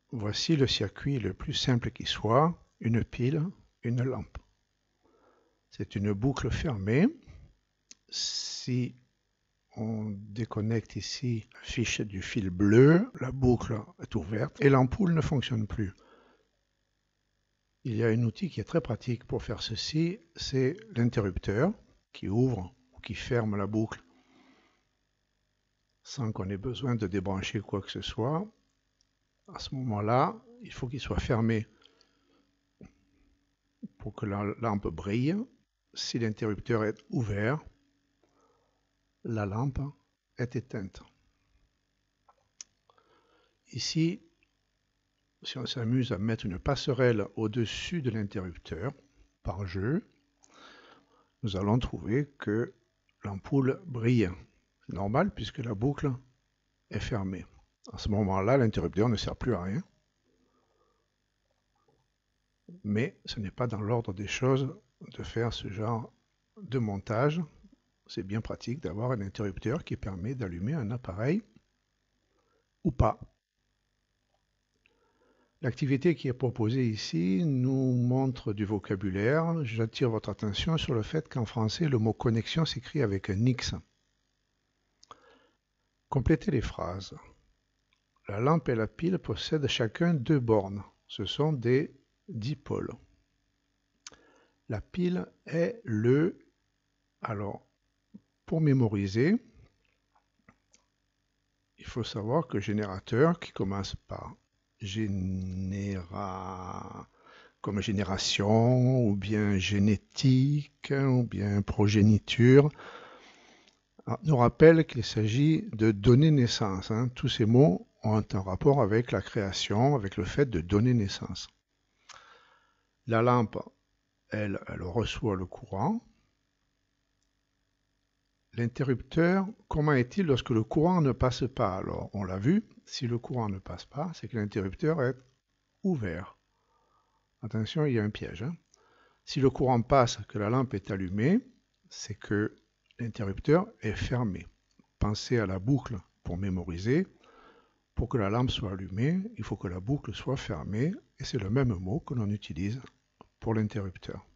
Voici le circuit le plus simple qui soit, une pile, une lampe. C'est une boucle fermée. Si on déconnecte ici la fiche du fil bleu, la boucle est ouverte et l'ampoule ne fonctionne plus. Il y a un outil qui est très pratique pour faire ceci, c'est l'interrupteur qui ouvre ou qui ferme la boucle sans qu'on ait besoin de débrancher quoi que ce soit. À ce moment-là, il faut qu'il soit fermé pour que la lampe brille. Si l'interrupteur est ouvert, la lampe est éteinte. Ici, si on s'amuse à mettre une passerelle au-dessus de l'interrupteur, par jeu, nous allons trouver que l'ampoule brille. C'est normal puisque la boucle est fermée. À ce moment-là, l'interrupteur ne sert plus à rien. Mais ce n'est pas dans l'ordre des choses de faire ce genre de montage. C'est bien pratique d'avoir un interrupteur qui permet d'allumer un appareil ou pas. L'activité qui est proposée ici nous montre du vocabulaire. J'attire votre attention sur le fait qu'en français, le mot connexion s'écrit avec un X. Complétez les phrases. La lampe et la pile possèdent chacun deux bornes. Ce sont des dipôles. La pile est le... Alors, pour mémoriser, il faut savoir que générateur, qui commence par comme génération, ou bien génétique, ou bien progéniture, nous rappelle qu'il s'agit de donner naissance. Tous ces mots ont un rapport avec la création, avec le fait de donner naissance. La lampe, elle reçoit le courant. L'interrupteur, comment est-il lorsque le courant ne passe pas? Alors, on l'a vu, si le courant ne passe pas, c'est que l'interrupteur est ouvert. Attention, il y a un piège. Si le courant passe, que la lampe est allumée, c'est que l'interrupteur est fermé. Pensez à la boucle pour mémoriser. Pour que la lampe soit allumée, il faut que la boucle soit fermée, et c'est le même mot que l'on utilise pour l'interrupteur.